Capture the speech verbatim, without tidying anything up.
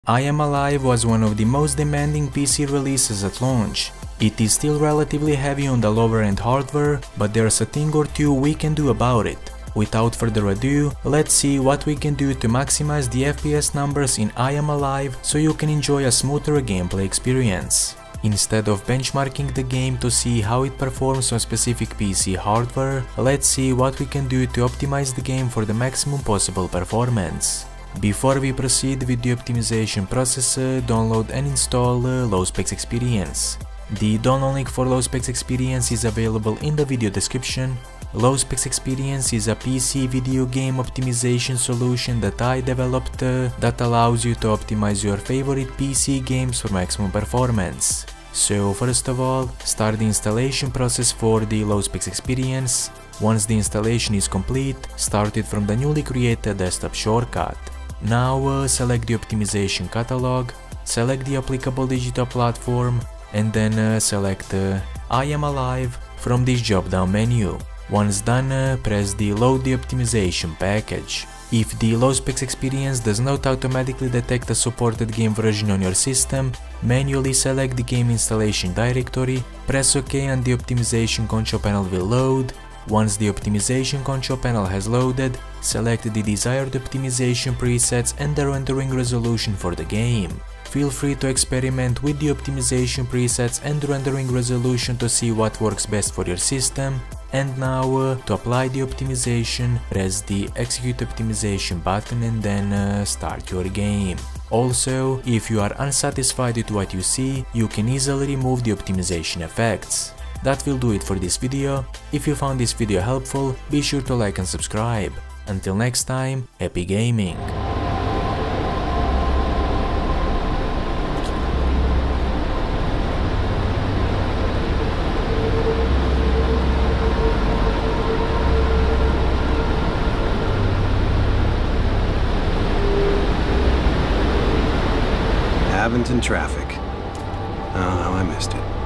I Am Alive was one of the most demanding P C releases at launch. It is still relatively heavy on the lower end hardware, but there's a thing or two we can do about it. Without further ado, let's see what we can do to maximize the F P S numbers in I Am Alive so you can enjoy a smoother gameplay experience. Instead of benchmarking the game to see how it performs on specific P C hardware, let's see what we can do to optimize the game for the maximum possible performance. Before we proceed with the optimization process, uh, download and install uh, Low Specs Experience. The download link for Low Specs Experience is available in the video description. Low Specs Experience is a P C video game optimization solution that I developed uh, that allows you to optimize your favorite P C games for maximum performance. So first of all, start the installation process for the Low Specs Experience. Once the installation is complete, start it from the newly created desktop shortcut. Now uh, select the optimization catalog, select the applicable digital platform, and then uh, select uh, I Am Alive from this drop-down menu. Once done, uh, press the Load the Optimization package. If the Low Specs Experience does not automatically detect a supported game version on your system, manually select the game installation directory, press OK and the optimization control panel will load. Once the optimization control panel has loaded, select the desired optimization presets and the rendering resolution for the game. Feel free to experiment with the optimization presets and rendering resolution to see what works best for your system. And now, uh, to apply the optimization, press the Execute Optimization button and then uh, start your game. Also, if you are unsatisfied with what you see, you can easily remove the optimization effects. That will do it for this video. If you found this video helpful, be sure to like and subscribe. Until next time, happy gaming! Avonton traffic. Oh, how I missed it.